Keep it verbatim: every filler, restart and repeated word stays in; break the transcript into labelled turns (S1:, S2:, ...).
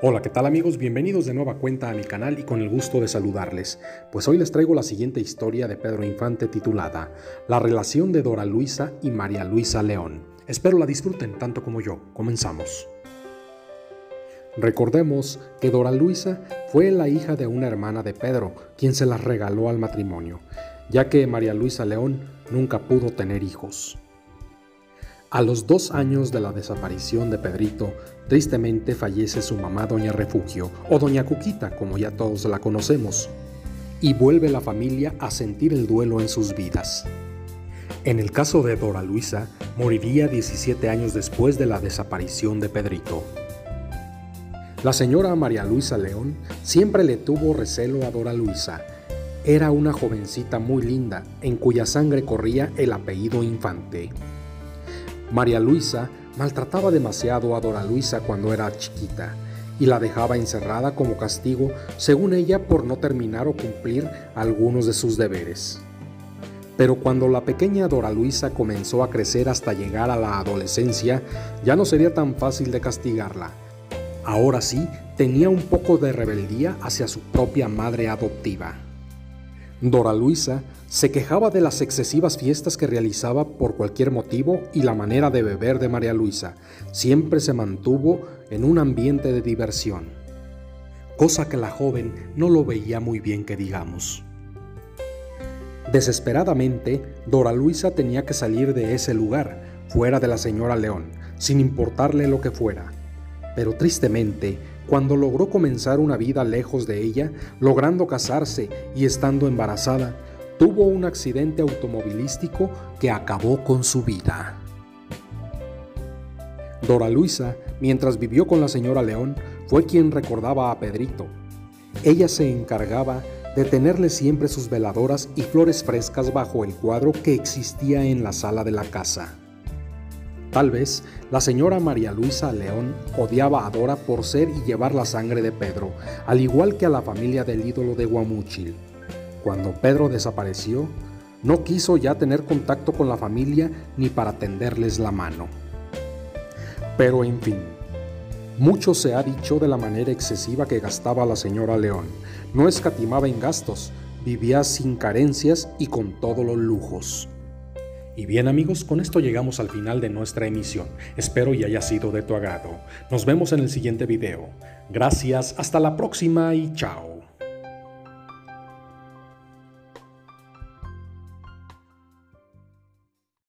S1: Hola, ¿qué tal amigos? Bienvenidos de nueva cuenta a mi canal y con el gusto de saludarles. Pues hoy les traigo la siguiente historia de Pedro Infante titulada La relación de Dora Luisa y María Luisa León. Espero la disfruten tanto como yo. Comenzamos. Recordemos que Dora Luisa fue la hija de una hermana de Pedro, quien se las regaló al matrimonio, ya que María Luisa León nunca pudo tener hijos. A los dos años de la desaparición de Pedrito, tristemente fallece su mamá Doña Refugio, o Doña Cuquita, como ya todos la conocemos, y vuelve la familia a sentir el duelo en sus vidas. En el caso de Dora Luisa, moriría diecisiete años después de la desaparición de Pedrito. La señora María Luisa León siempre le tuvo recelo a Dora Luisa. Era una jovencita muy linda, en cuya sangre corría el apellido Infante. María Luisa maltrataba demasiado a Dora Luisa cuando era chiquita y la dejaba encerrada como castigo, según ella, por no terminar o cumplir algunos de sus deberes. Pero cuando la pequeña Dora Luisa comenzó a crecer hasta llegar a la adolescencia, ya no sería tan fácil de castigarla. Ahora sí, tenía un poco de rebeldía hacia su propia madre adoptiva. Dora Luisa se quejaba de las excesivas fiestas que realizaba por cualquier motivo y la manera de beber de María Luisa. Siempre se mantuvo en un ambiente de diversión, cosa que la joven no lo veía muy bien que digamos. Desesperadamente, Dora Luisa tenía que salir de ese lugar, fuera de la señora León, sin importarle lo que fuera. Pero tristemente, cuando logró comenzar una vida lejos de ella, logrando casarse y estando embarazada, tuvo un accidente automovilístico que acabó con su vida. Dora Luisa, mientras vivió con la señora León, fue quien recordaba a Pedrito. Ella se encargaba de tenerle siempre sus veladoras y flores frescas bajo el cuadro que existía en la sala de la casa. Tal vez la señora María Luisa León odiaba a Dora por ser y llevar la sangre de Pedro, al igual que a la familia del ídolo de Guamúchil. Cuando Pedro desapareció, no quiso ya tener contacto con la familia ni para tenderles la mano. Pero en fin, mucho se ha dicho de la manera excesiva que gastaba la señora León. No escatimaba en gastos, vivía sin carencias y con todos los lujos. Y bien amigos, con esto llegamos al final de nuestra emisión. Espero y haya sido de tu agrado. Nos vemos en el siguiente video. Gracias, hasta la próxima y chao.